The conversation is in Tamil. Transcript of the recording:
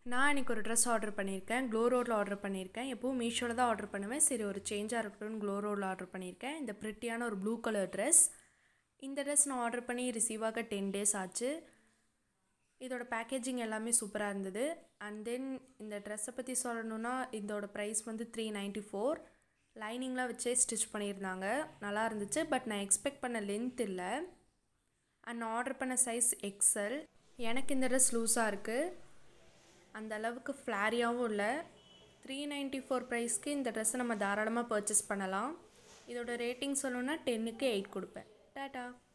நான் இன்றைக்கி ஒரு ட்ரெஸ் ஆர்டர் பண்ணியிருக்கேன். க்ளோ ரோடில் ஆர்டர் பண்ணியிருக்கேன். எப்போவும் மீஷோவில் தான் ஆர்டர் பண்ணுவேன். சரி ஒரு சேஞ்சாக இருக்கட்டும்னு க்ளோ ரோடில் ஆர்டர் பண்ணியிருக்கேன். இந்த ப்ரிட்டியான ஒரு ப்ளூ கலர் ட்ரெஸ். இந்த ட்ரெஸ் நான் ஆர்டர் பண்ணி ரிசீவ் ஆக 10 days ஆச்சு. இதோட பேக்கேஜிங் எல்லாமே சூப்பராக இருந்தது. அண்ட் தென் இந்த ட்ரெஸ்ஸை பற்றி சொல்லணுன்னா இதோட ப்ரைஸ் வந்து 394. லைனிங்லாம் வச்சே ஸ்டிச் பண்ணியிருந்தாங்க. நல்லா இருந்துச்சு. பட் நான் எக்ஸ்பெக்ட் பண்ண லென்த் இல்லை. அண்ட் நான் ஆர்டர் பண்ண சைஸ் எக்ஸல். எனக்கு இந்த ட்ரெஸ் லூஸாக இருக்குது. அந்த அளவுக்கு ஃப்ளாரியாகவும் இல்லை. 394 ப்ரைஸ்க்கு இந்த ட்ரெஸ்ஸை நம்ம தாராளமாக பர்ச்சேஸ் பண்ணலாம். இதோட ரேட்டிங் சொல்லணுன்னா 10க்கு 8 கொடுப்பேன். டாட்டா.